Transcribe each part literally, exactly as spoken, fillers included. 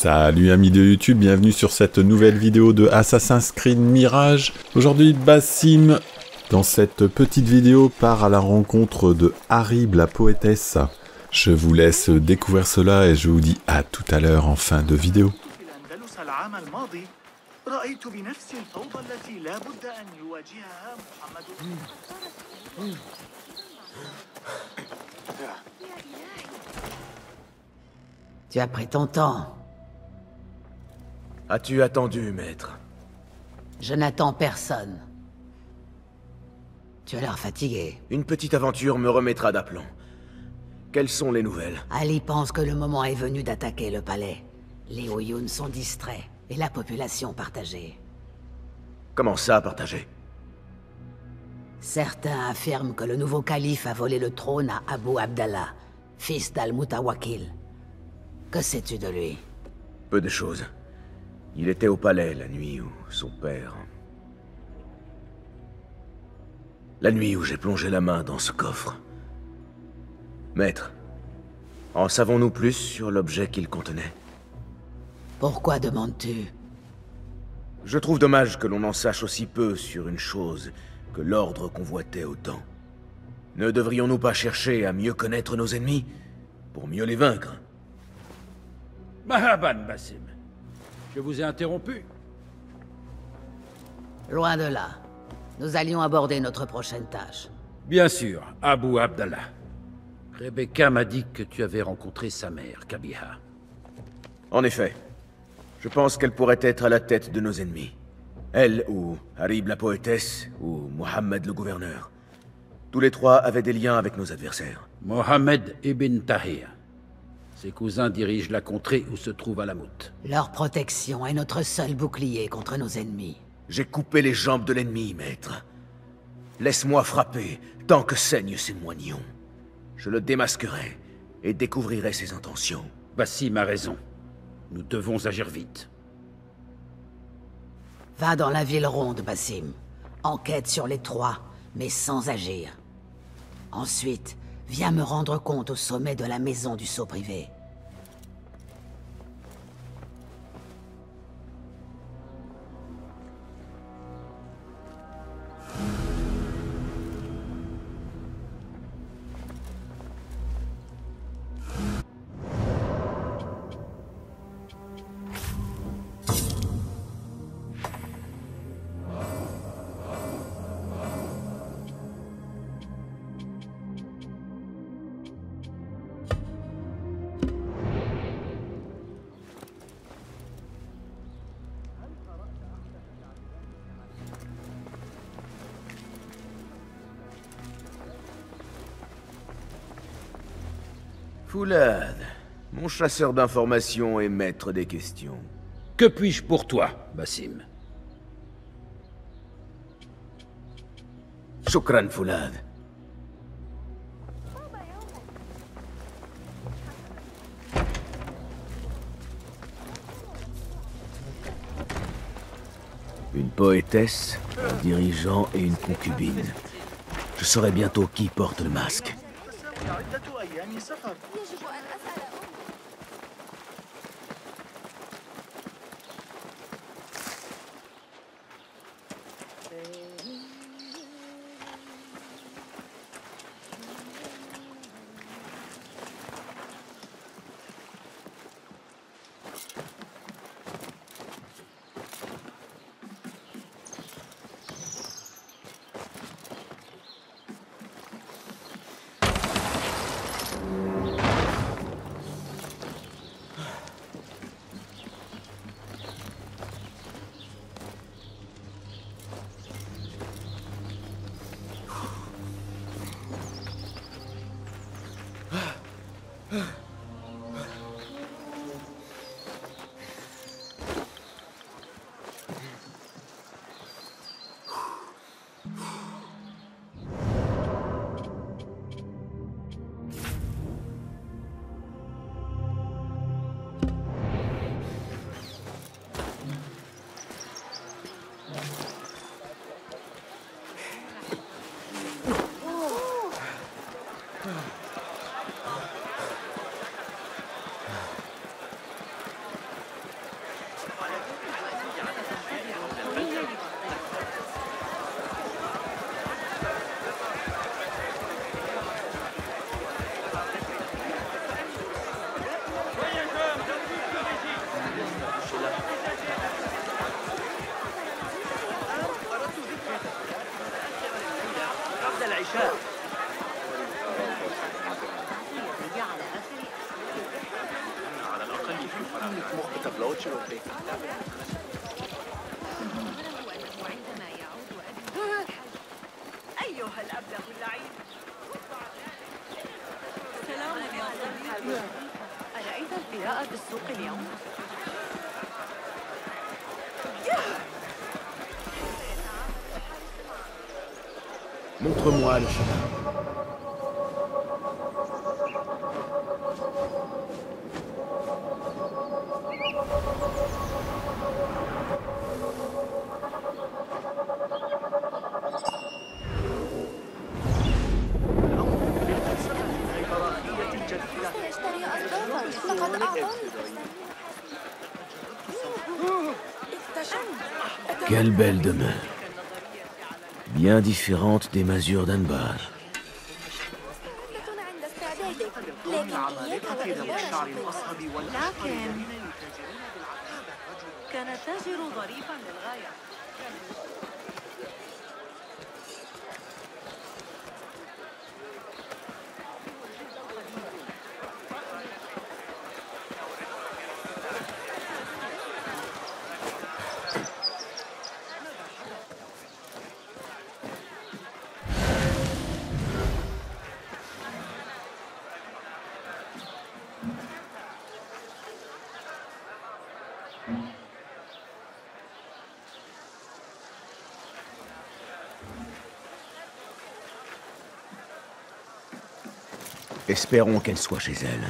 Salut amis de YouTube, bienvenue sur cette nouvelle vidéo de Assassin's Creed Mirage. Aujourd'hui, Basim, dans cette petite vidéo, part à la rencontre de Harib, la poétesse. Je vous laisse découvrir cela et je vous dis à tout à l'heure en fin de vidéo. Tu as pris ton temps. As-tu attendu, maître? Je n'attends personne. Tu as l'air fatigué. Une petite aventure me remettra d'aplomb. Quelles sont les nouvelles? Ali pense que le moment est venu d'attaquer le palais. Les Oyun sont distraits et la population partagée. Comment ça, partagé? Certains affirment que le nouveau calife a volé le trône à Abu Abdallah, fils d'Al-Mutawakil. Que sais-tu de lui? Peu de choses. Il était au palais la nuit où son père... La nuit où j'ai plongé la main dans ce coffre. Maître, en savons-nous plus sur l'objet qu'il contenait? Pourquoi demandes-tu? Je trouve dommage que l'on en sache aussi peu sur une chose que l'ordre convoitait autant. Ne devrions-nous pas chercher à mieux connaître nos ennemis pour mieux les vaincre? Mahaban, Basim. Je vous ai interrompu. Loin de là. Nous allions aborder notre prochaine tâche. Bien sûr, Abu Abdallah. Rebecca m'a dit que tu avais rencontré sa mère, Kabiha. En effet. Je pense qu'elle pourrait être à la tête de nos ennemis. Elle, ou Harib la poétesse, ou Mohammed le gouverneur. Tous les trois avaient des liens avec nos adversaires. Mohammed ibn Tahir. Ses cousins dirigent la contrée où se trouve Alamut. Leur protection est notre seul bouclier contre nos ennemis. J'ai coupé les jambes de l'ennemi, maître. Laisse-moi frapper tant que saignent ses moignons. Je le démasquerai et découvrirai ses intentions. Basim a raison. Nous devons agir vite. Va dans la ville ronde, Basim. Enquête sur les trois, mais sans agir. Ensuite, viens me rendre compte au sommet de la maison du sceau privé. Foulad, mon chasseur d'informations et maître des questions. Que puis-je pour toi, Basim? Shukran, Foulad. Une poétesse, un dirigeant et une concubine. Je saurai bientôt qui porte le masque. أرأيت القراءة بالسوق اليوم؟ Montre-moi le chemin. سيشتري أصدافا لقد أعطاني. Quelle belle demeure. Bien différente des masures d'Anbar. عند استعدادك، لكن إياك وإغلاق شقك. لكن كان التاجر ظريفا للغاية. Espérons qu'elle soit chez elle.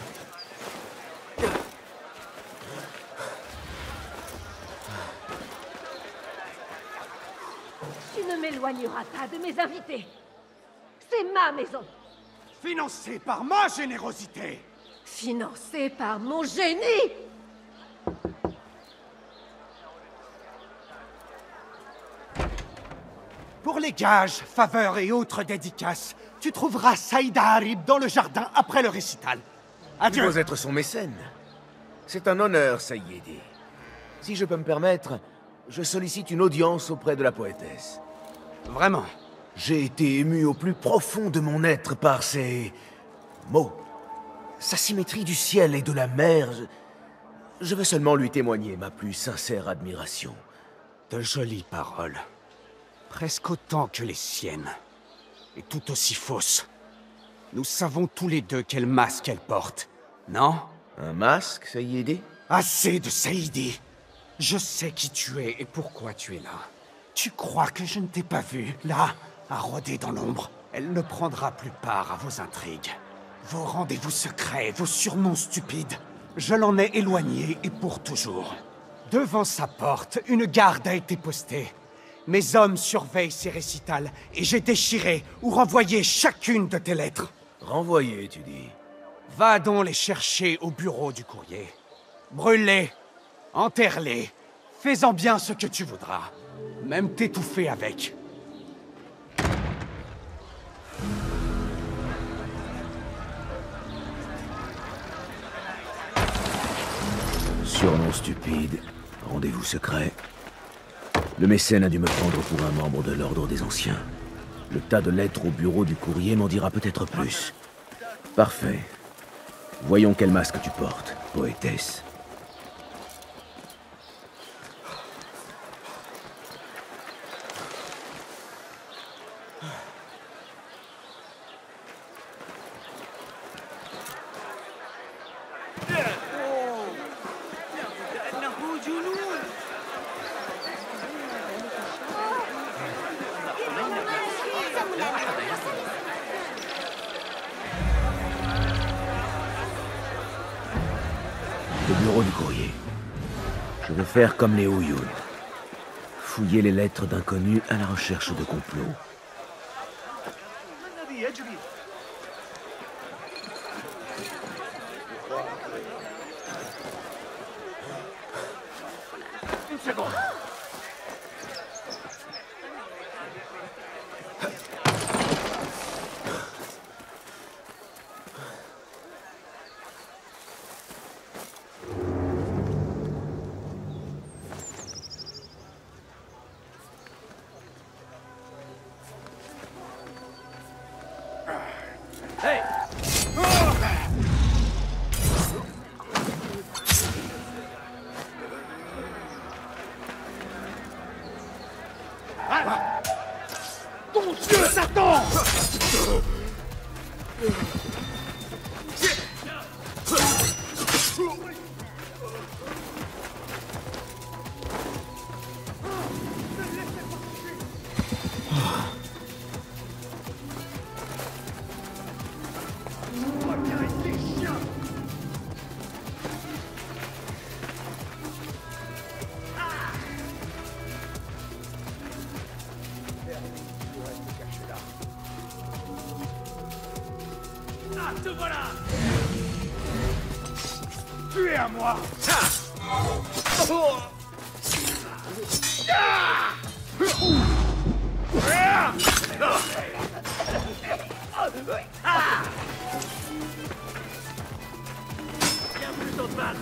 Tu ne m'éloigneras pas de mes invités. C'est ma maison. Financée par ma générosité. Financée par mon génie. Pour les gages, faveurs et autres dédicaces, tu trouveras Saïda Harib dans le jardin après le récital. Tu Adieu. dois être son mécène. C'est un honneur, Sayyidi. Si je peux me permettre, je sollicite une audience auprès de la poétesse. Vraiment. J'ai été ému au plus profond de mon être par ces mots. Sa symétrie du ciel et de la mer. Je, je veux seulement lui témoigner ma plus sincère admiration. De jolies paroles. Presque autant que les siennes. Et tout aussi fausses. Nous savons tous les deux quel masque elle porte, non? Un masque, Sayyidi? Assez de Saïdi. Je sais qui tu es et pourquoi tu es là. Tu crois que je ne t'ai pas vu, là, à rôder dans l'ombre? Elle ne prendra plus part à vos intrigues. Vos rendez-vous secrets, vos surnoms stupides. Je l'en ai éloigné et pour toujours. Devant sa porte, une garde a été postée. Mes hommes surveillent ses récitals et j'ai déchiré ou renvoyé chacune de tes lettres. Renvoyé, tu dis? Va donc les chercher au bureau du courrier. Brûle-les, enterre-les, fais-en bien ce que tu voudras. Même t'étouffer avec. Surnom stupide, rendez-vous secret. Le mécène a dû me prendre pour un membre de l'ordre des anciens. Le tas de lettres au bureau du courrier m'en dira peut-être plus. Parfait. Voyons quel masque tu portes, poétesse. Le bureau du courrier. Je vais faire comme les Ouyoun. Fouiller les lettres d'inconnus à la recherche de complots. Une seconde. Te voilà. Tu es à moi. Viens plutôt te battre.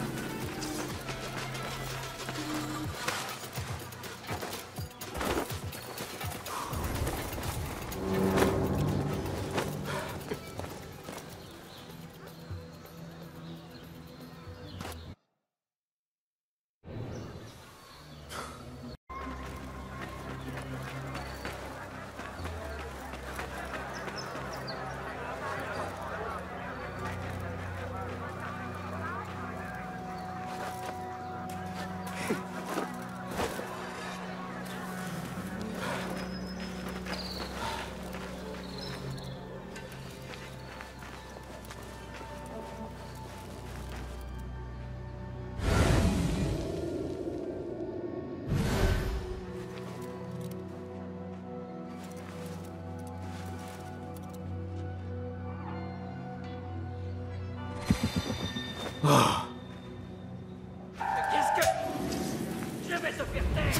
Qu'est-ce que... Je vais te faire taire.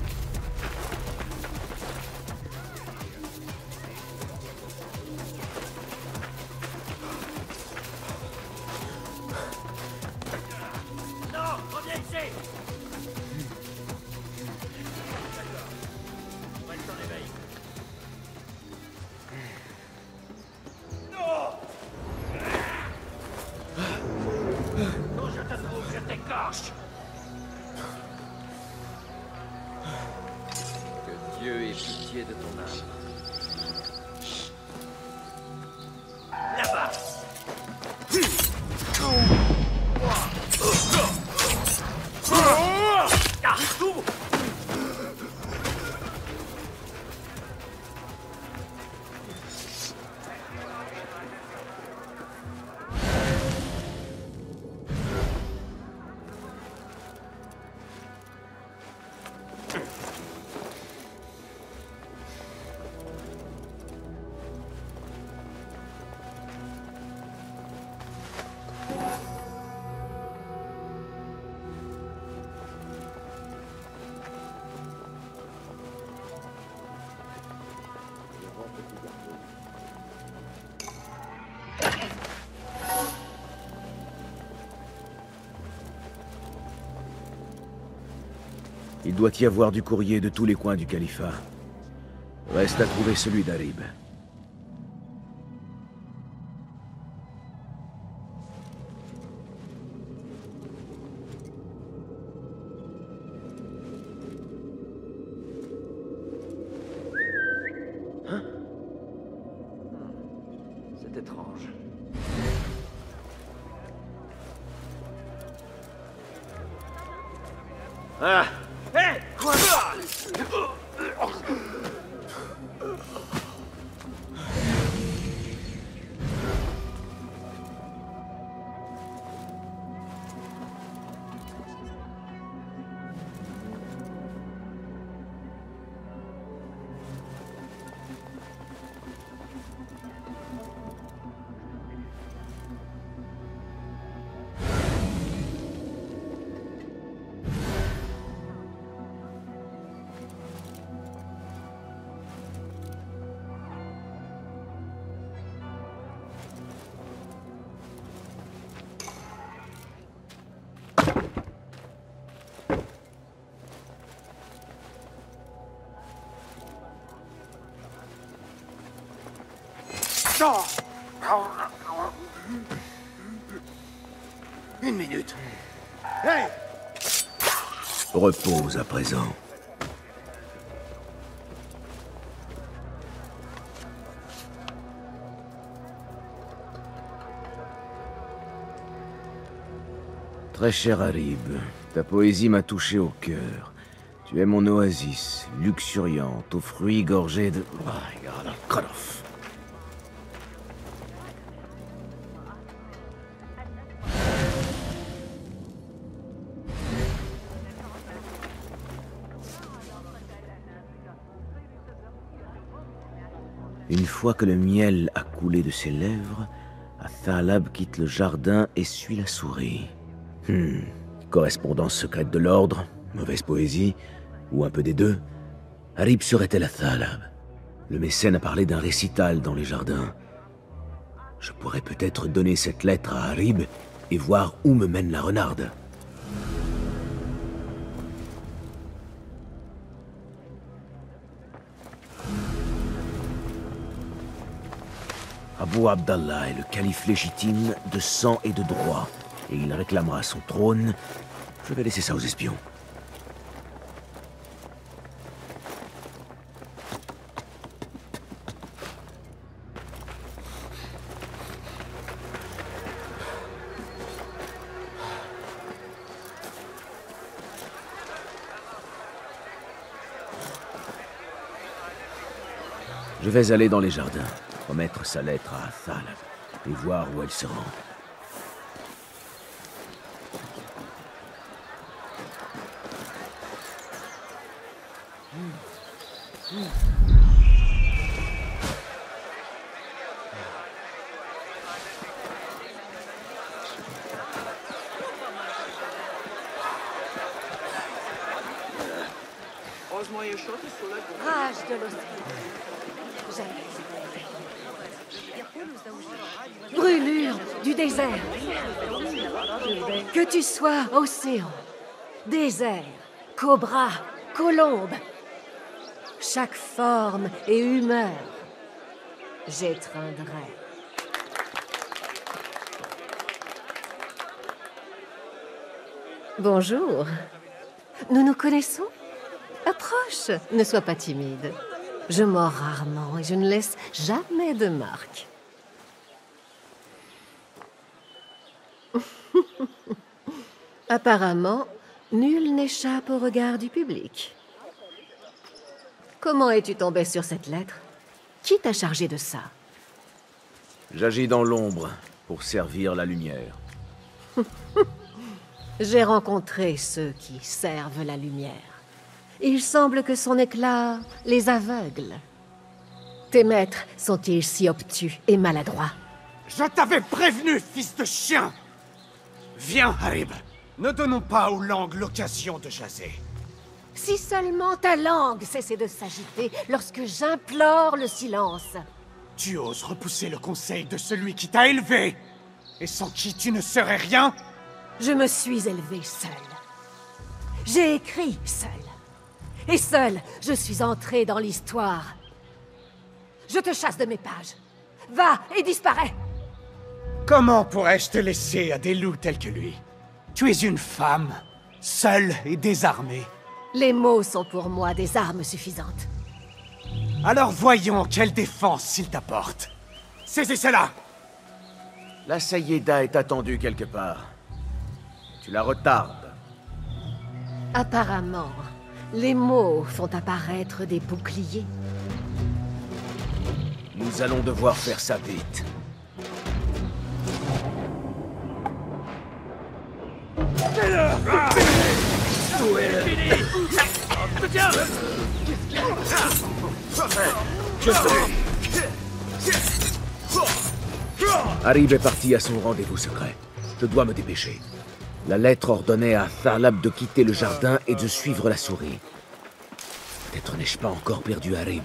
Non, reviens ici. D'accord. On va le réveil. Non. Quand je te trouve, je t'écorche. Que Dieu ait pitié de ton âme. Là-bas. Ah, tout. Il doit y avoir du courrier de tous les coins du califat. Reste à trouver celui d'Harib. Hein? C'est étrange. Ah! Hé! Quoi? Une minute. Hey! Repose à présent. Très cher Harib, ta poésie m'a touché au cœur. Tu es mon oasis, luxuriante, aux fruits gorgés de... Oh my God, cut off. Une fois que le miel a coulé de ses lèvres, à Thalab quitte le jardin et suit la souris. Hmm. Correspondance secrète de l'ordre, mauvaise poésie, ou un peu des deux. Harib serait-elle à Thalab? Le mécène a parlé d'un récital dans les jardins. Je pourrais peut-être donner cette lettre à Harib et voir où me mène la renarde. Abu Abdallah est le calife légitime de sang et de droit, et il réclamera son trône. Je vais laisser ça aux espions. Je vais aller dans les jardins, remettre sa lettre à Thalab et voir où elle se rend. Rage de l'océan. Brûlure du désert. Que tu sois océan, désert, cobra, colombe, chaque forme et humeur, j'étreindrai. Bonjour. Nous nous connaissons? Approche, ne sois pas timide. Je mords rarement et je ne laisse jamais de marque. Apparemment, nul n'échappe au regard du public. Comment es-tu tombé sur cette lettre? Qui t'a chargé de ça? J'agis dans l'ombre pour servir la lumière. J'ai rencontré ceux qui servent la lumière. Il semble que son éclat les aveugle. Tes maîtres sont-ils si obtus et maladroits? Je t'avais prévenu, fils de chien! Viens, Harib. Ne donnons pas aux langues l'occasion de jaser. Si seulement ta langue cessait de s'agiter lorsque j'implore le silence. Tu oses repousser le conseil de celui qui t'a élevé, et sans qui tu ne serais rien? Je me suis élevée seule. J'ai écrit seule. Et seule, je suis entrée dans l'histoire. Je te chasse de mes pages. Va et disparais. Comment pourrais-je te laisser à des loups tels que lui? Tu es une femme, seule et désarmée. Les mots sont pour moi des armes suffisantes. Alors voyons quelle défense il t'apporte. Saisissez-la! La Sayyida est attendue quelque part. Tu la retardes. Apparemment, les mots font apparaître des boucliers. Nous allons devoir faire ça vite. Harib est parti à son rendez-vous secret. Je dois me dépêcher. La lettre ordonnait à Thalab de quitter le jardin et de suivre la souris. Peut-être n'ai-je pas encore perdu Harib.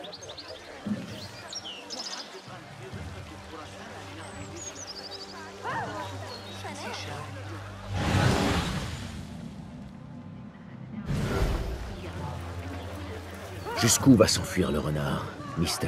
Jusqu'où va s'enfuir le renard? Mystère.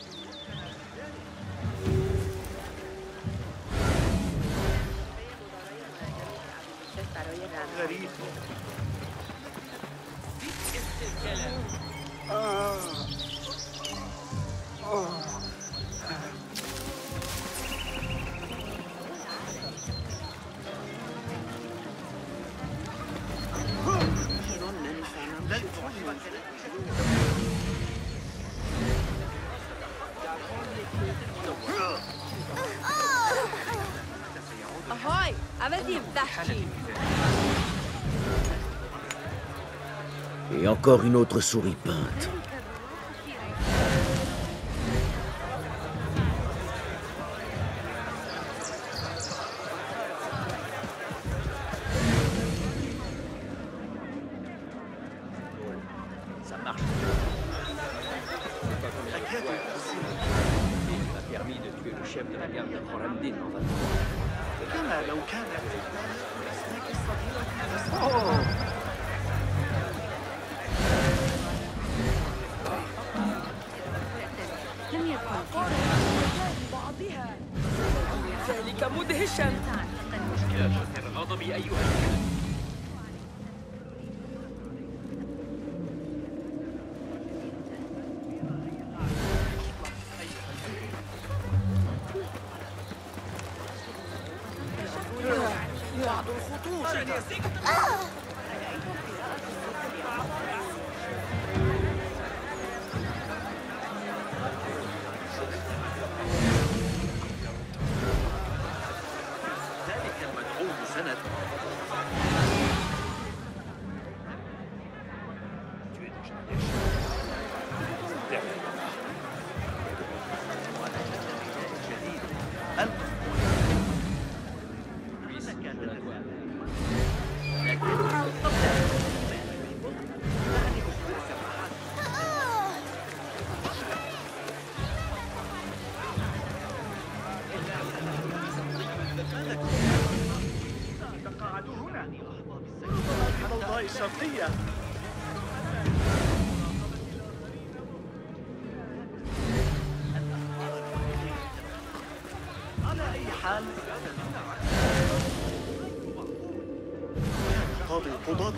Et encore une autre souris peinte. كما لو كانت الأسماك الصغيرة. أوه. لم يكن بعضها ذلك مدهشا. يا شاطر الغضب أيها الكلب. بعض الخطوط. ذلك المدعو سند. تقاعدوا هنا في الضوضاء الشرقية. على أي حال قاضي القضاة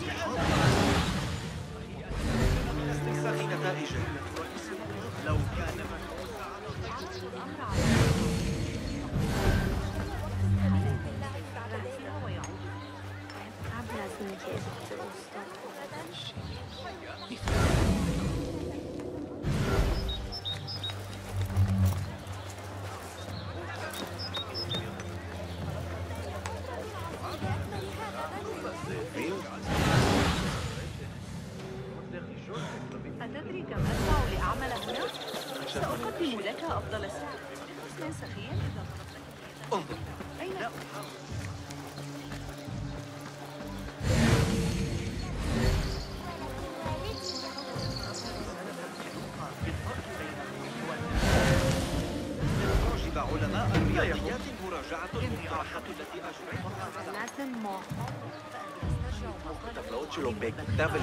استنساخ نتائجه. لو كان أتدري كم أدفع لأعمل هنا؟ سأقدم لك أفضل سعر. استنسخيا إذا طلبت. انظر. أين؟ أعجب علماء الرياضيات مراجعة المقترحات التي أجريتها على تفلوتش لو بيك تافل.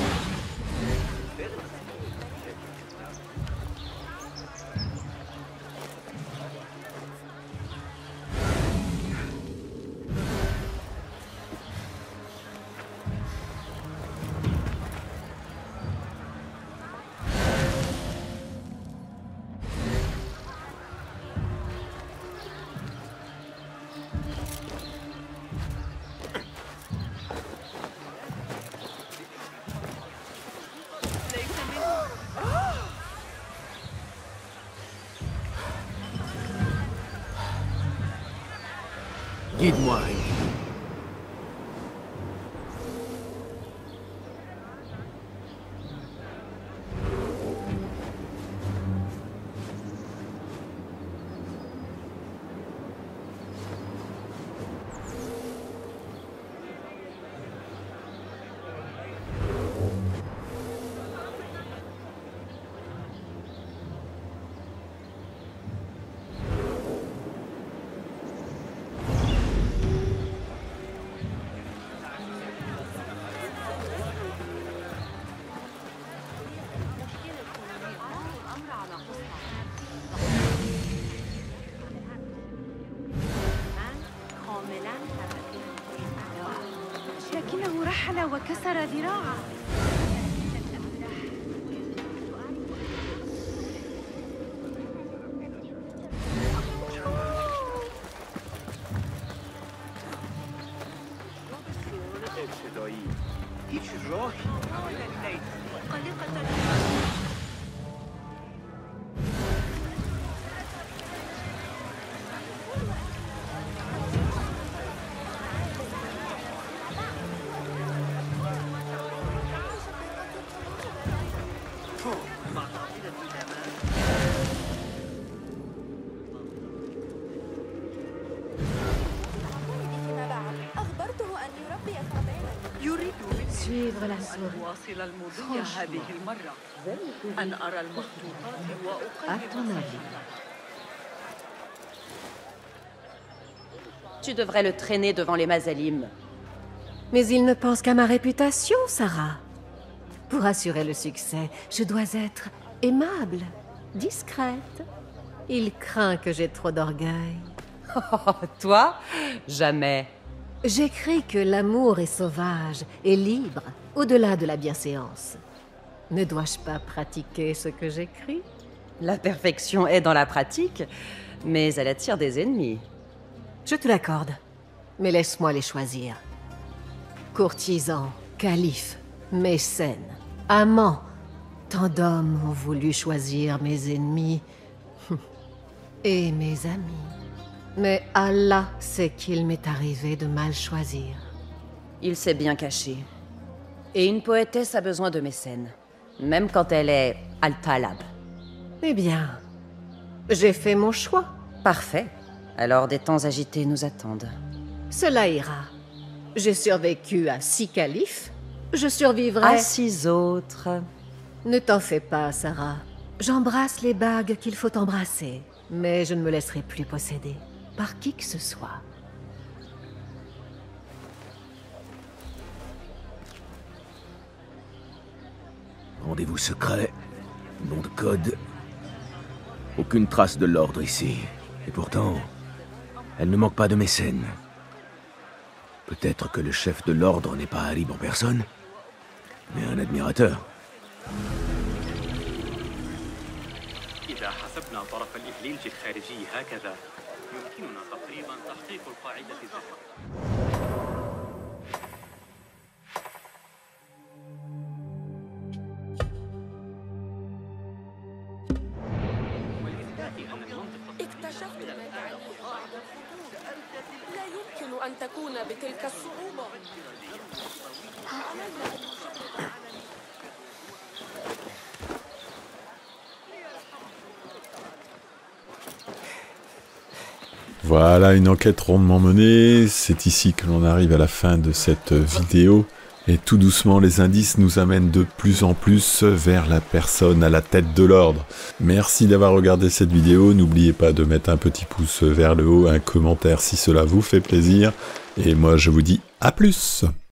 Guide-moi, Harry. لكنه رحل وكسر ذراعه. هیچ راهی Suivre la أن أواصل المضي هذه المرة، أن أرى المخطوطات وأقيم. Tu devrais le traîner devant les Mazalim. Mais il ne pense qu'à ma réputation, Sarah. Pour assurer le succès, je dois être aimable, discrète. Il craint que j'ai trop d'orgueil. Oh, toi? Jamais. J'écris que l'amour est sauvage et libre, au-delà de la bienséance. Ne dois-je pas pratiquer ce que j'écris? La perfection est dans la pratique, mais elle attire des ennemis. Je te l'accorde, mais laisse-moi les choisir. Courtisans, califes, mécènes, amants, tant d'hommes ont voulu choisir mes ennemis et mes amis. Mais Allah sait qu'il m'est arrivé de mal choisir. Il s'est bien caché. Et une poétesse a besoin de mécènes, même quand elle est Al-Talab. Eh bien, j'ai fait mon choix. Parfait. Alors des temps agités nous attendent. Cela ira. J'ai survécu à six califes. Je survivrai à six autres. Ne t'en fais pas, Sarah. J'embrasse les bagues qu'il faut embrasser, mais je ne me laisserai plus posséder par qui que ce soit. Rendez-vous secret, nom de code. Aucune trace de l'ordre ici. Et pourtant, elle ne manque pas de mécènes. Peut-être que le chef de l'ordre n'est pas Harib en personne, mais un admirateur. إذا حسبنا طرف الإهليل الخارجي هكذا يمكننا تقريبا تحقيق القاعدة الذهبية. اكتشفت ما تعنيه بعض الخطوط. لا يمكن أن تكون بتلك الصعوبة. Voilà, une enquête rondement menée. C'est ici que l'on arrive à la fin de cette vidéo. Et tout doucement, les indices nous amènent de plus en plus vers la personne à la tête de l'ordre. Merci d'avoir regardé cette vidéo. N'oubliez pas de mettre un petit pouce vers le haut, un commentaire si cela vous fait plaisir. Et moi, je vous dis à plus!